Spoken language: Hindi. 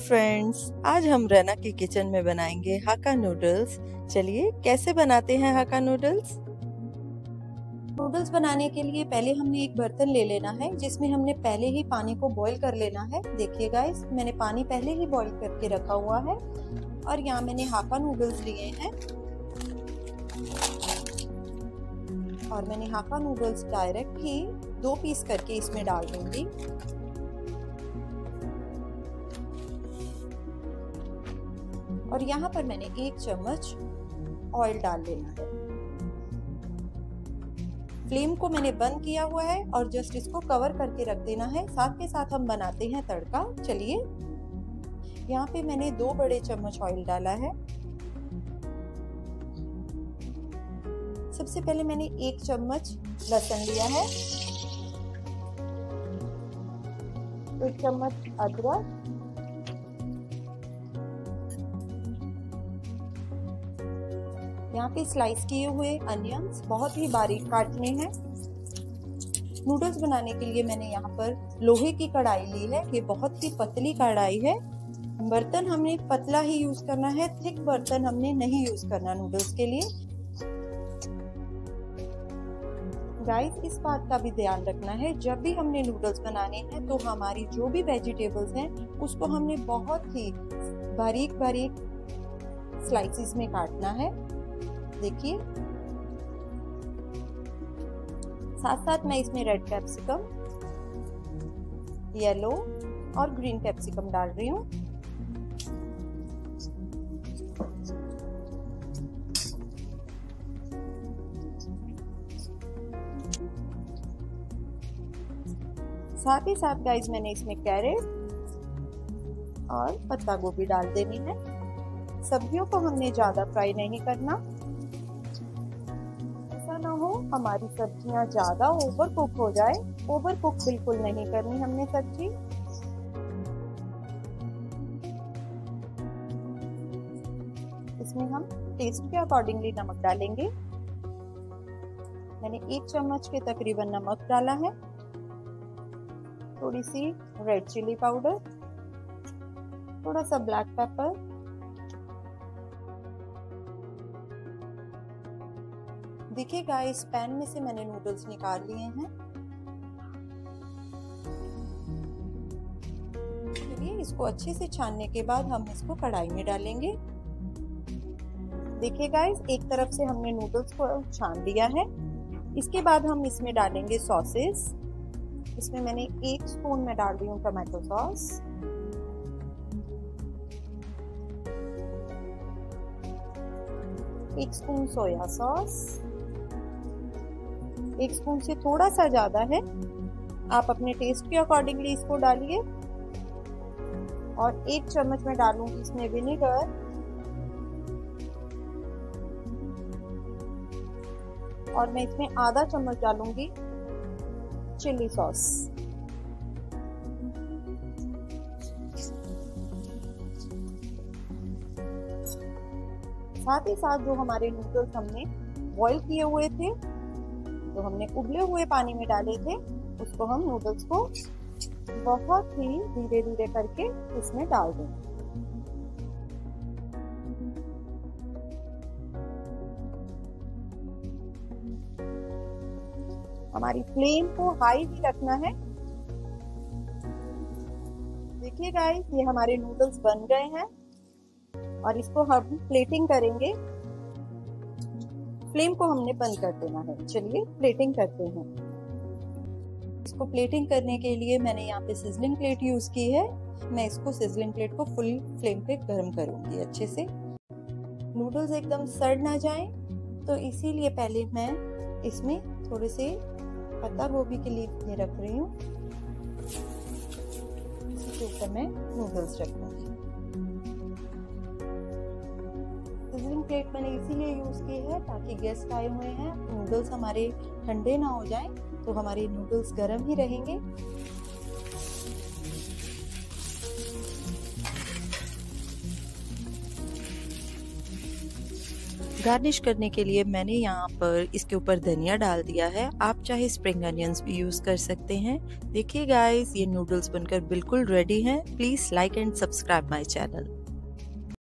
फ्रेंड्स, आज हम रना के किचन में बनाएंगे हाक्का नूडल्स। चलिए कैसे बनाते हैं हाक्का नूडल्स। नूडल्स बनाने के लिए पहले हमने एक बर्तन ले लेना है जिसमें हमने पहले ही पानी को बॉईल कर लेना है। देखिए गाइस, मैंने पानी पहले ही बॉईल करके रखा हुआ है और यहाँ मैंने हाक्का नूडल्स लिए हैं और मैंने हाक्का नूडल्स डायरेक्ट ही 2 पीस करके इसमें डाल दूंगी। और यहाँ पर मैंने 1 चम्मच ऑयल डाल लेना है। फ्लेम को मैंने बंद किया हुआ है और जस्ट इसको कवर करके रख देना है। साथ के साथ हम बनाते हैं तड़का। चलिए, यहाँ पे मैंने 2 बड़े चम्मच ऑयल डाला है। सबसे पहले मैंने 1 चम्मच लहसुन लिया है, 1 चम्मच अदरक, यहाँ पे स्लाइस किए हुए अनियंस बहुत ही बारीक काटने हैं। नूडल्स बनाने के लिए मैंने यहाँ पर लोहे की कढ़ाई ली है। ये बहुत ही पतली कढ़ाई है। बर्तन हमने पतला ही यूज करना है, थिक बर्तन हमने नहीं यूज करना नूडल्स के लिए। गाइस, इस बात का भी ध्यान रखना है, जब भी हमने नूडल्स बनाने हैं तो हमारी जो भी वेजिटेबल्स हैं उसको हमने बहुत ही बारीक बारीक स्लाइसिस में काटना है। देखिए, साथ साथ मैं इसमें रेड कैप्सिकम, येलो और ग्रीन कैप्सिकम डाल रही हूँ। साथ ही साथ गाइस मैंने इसमें कैरेट और पत्ता गोभी डाल देनी है। सब्जियों को हमने ज्यादा फ्राई नहीं करना, ऐसा ना हो हमारी सब्जियां ज्यादा ओवर कुक हो जाए। ओवर कुक बिल्कुल नहीं करनी हमने सब्जी। इसमें हम टेस्ट के अकॉर्डिंगली नमक डालेंगे। मैंने 1 चम्मच के तकरीबन नमक डाला है, थोड़ी सी रेड चिली पाउडर, थोड़ा सा ब्लैक पेपर, देखिए गाइस, पैन में से मैंने नूडल्स निकाल लिए हैं। चलिए, इसको अच्छे से छानने के बाद हम इसको कढ़ाई में डालेंगे। देखिए गाइस, एक तरफ से हमने नूडल्स को छान लिया है। इसके बाद हम इसमें डालेंगे सॉसेस। इसमें मैंने 1 स्पून में डाल रही हूँ tomato sauce, 1 spoon soya sauce, 1 spoon से थोड़ा सा ज्यादा है, आप अपने टेस्ट के अकॉर्डिंगली इसको डालिए। और 1 चम्मच में डालूंगी इसमें विनेगर और मैं इसमें आधा चम्मच डालूंगी चिली सॉस। साथ ही साथ जो हमारे नूडल्स हमने बॉईल किए हुए थे, जो हमने उबले हुए पानी में डाले थे, उसको हम नूडल्स को बहुत ही धीरे धीरे करके इसमें डाल देंगे। हमारी फ्लेम को हाई ही रखना है। देखिए गाइस, ये हमारे नूडल्स बन गए हैं और इसको हम प्लेटिंग करेंगे। फ्लेम को हमने बंद कर देना है। चलिए प्लेटिंग करते हैं। इसको प्लेटिंग करने के लिए मैंने यहाँ पे सिजलिंग प्लेट यूज की है। मैं इसको सिजलिंग प्लेट को फुल फ्लेम पे गर्म करूंगी अच्छे से। नूडल्स एकदम सड़ ना जाए, तो इसीलिए पहले मैं इसमें थोड़े से पत्ता गोभी के लीफ में रख रही हूँ। इसके ऊपर मैं नूडल्स रखूंगी। सिजलिंग प्लेट मैंने इसीलिए यूज की है ताकि गेस्ट आए हुए हैं, नूडल्स हमारे ठंडे ना हो जाएं, तो हमारे नूडल्स गर्म ही रहेंगे। गार्निश करने के लिए मैंने यहाँ पर इसके ऊपर धनिया डाल दिया है। आप चाहे स्प्रिंग अनियंस भी यूज कर सकते हैं। देखिए गाइस, ये नूडल्स बनकर बिल्कुल रेडी हैं। Please like and subscribe my channel.